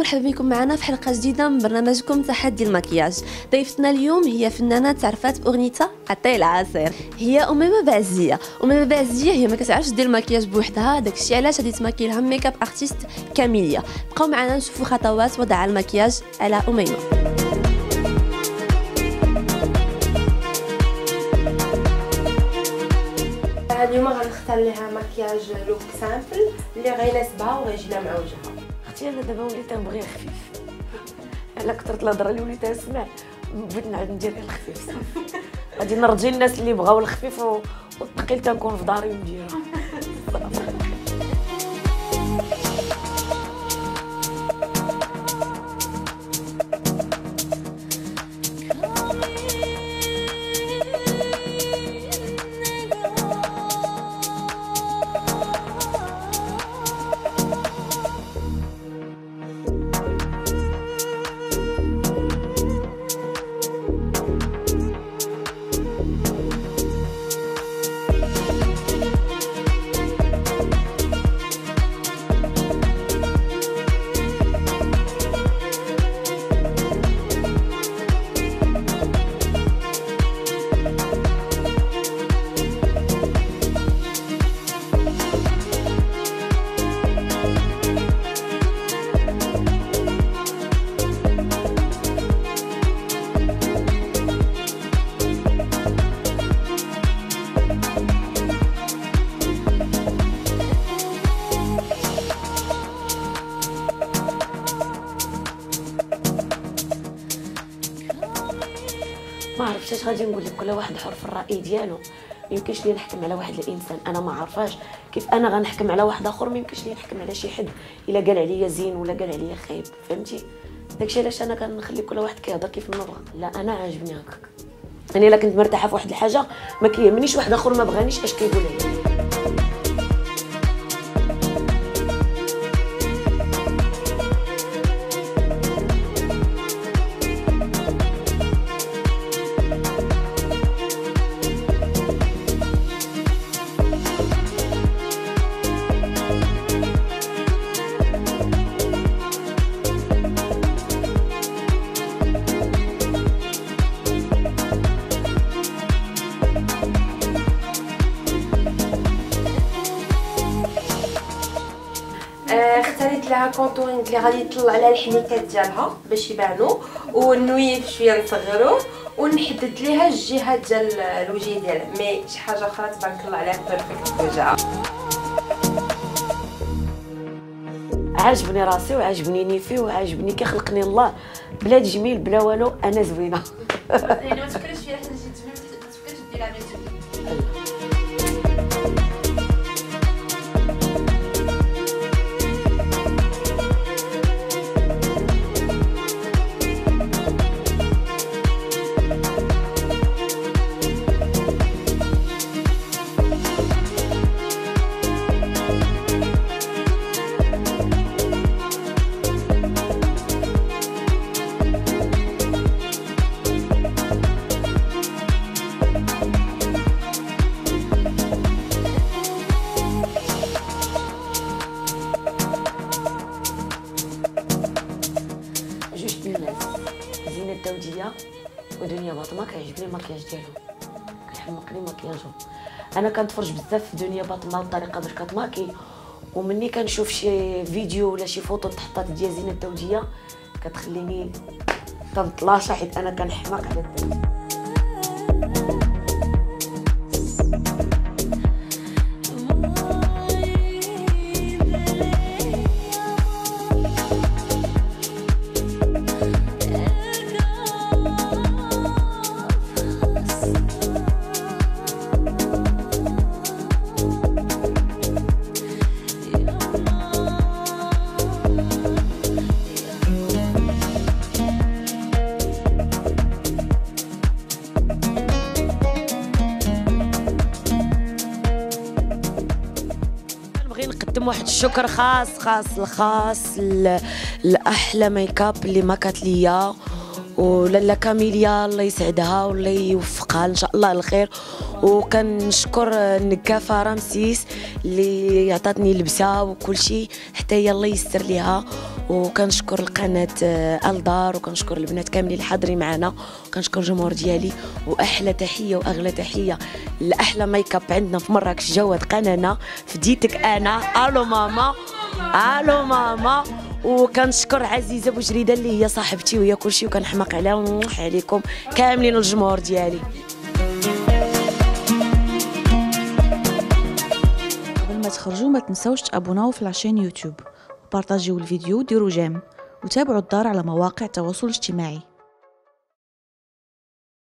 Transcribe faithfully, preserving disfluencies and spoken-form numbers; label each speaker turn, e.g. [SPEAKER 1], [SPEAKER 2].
[SPEAKER 1] مرحبا بكم معنا في حلقه جديده من برنامجكم تحدي المكياج. ضيفتنا اليوم هي فنانه تعرفات باغنيتها قطيع العصير. هي اميمه بعزيه. اميمه بعزيه هي ما كتعرفش دير المكياج بوحدها، داكشي علاش غادي تماكي لها ميك اب ارتيست كاميليا. بقاو معنا نشوفوا خطوات وضع المكياج على اميمه.
[SPEAKER 2] اليوم غنختار لها مكياج لوك سامبل اللي غيناسبها وغيجي لها مع وجهها.
[SPEAKER 3] اختي انا دابا وليت نبغي خفيف، على كثرت الهضره اللي وليت نسمع بغيت نعاود ندير الخفيف صافي. غادي نرضي الناس اللي بغاو الخفيف والثقيل تنكون في داري ونديرها. ما عرفتش اش غادي نقول لك، كل واحد حر في الراي ديالو. ما يمكنش لي نحكم على واحد الانسان انا ما عارفاش، كيف انا غنحكم على واحد اخر ما يمكنش لي نحكم على شي حد الا قال عليا زين ولا قال عليا خايب، فهمتي؟ داكشي علاش انا كنخلي كل واحد كيهضر كيف ما بغى. لا انا عاجبني هكاك، انا الا كنت مرتاحه في واحد الحاجه ما كيهمنيش واحد اخر ما بغانيش اش كيقول عليا.
[SPEAKER 2] اختاريت لها كونتورينغ اللي غادي يطلع على الحنيكات ديالها باش يبانوا، والنويف شويه نصغروه ونحدد ليها الجهات ديال الوجه ديالها، مي شي حاجه اخرى تبارك الله عليها بيرفكت في وجهها.
[SPEAKER 3] عاجبني راسي وعاجبني نيفي وعاجبني كي خلقني الله، بلا تجميل بلا والو انا زوينه.
[SPEAKER 2] يعني ما تفكرش فيها حتى تجي تجميل، ما تفكرش ديرها غير تجميل.
[SPEAKER 3] زينة الدودية ودنيا باطمة كيعجبني المكياج ديالهم، كيحمقني مكياجهم. انا كنتفرج بزاف في دنيا باطمة والطريقه باش كتماكي، ومني كنشوف شي فيديو ولا شي فوطو تحطات ديال زينة الدودية كتخليني كنطلاشا، حيت انا كنحماق على الدم. نقدم واحد الشكر خاص خاص الخاص لاحلى ميك اب اللي ماكات ليا، ولاله كاميليا الله يسعدها والله يوفقها ان شاء الله الخير. وكنشكر النكافه رمسيس اللي عطاتني لبسه وكل شيء، حتى هي الله يستر ليها وكنشكر القناه الدار، وكنشكر البنات كاملين اللي حاضرين معنا، وكنشكر الجمهور ديالي. واحلى تحيه واغلى تحيه لاحلى ميك اب عندنا في مراكش، جواد قنانه فديتك انا. الو ماما، الو ماما. وكنشكر عزيزه بوجريده اللي هي صاحبتي وهي كلشي، وكنحماق عليها ونوح عليكم كاملين الجمهور ديالي.
[SPEAKER 4] قبل ما تخرجوا ما تنسوش تابوناو في لاشين يوتيوب، وبارطاجيو الفيديو وديروا جيم، وتابعوا الدار على مواقع التواصل الاجتماعي.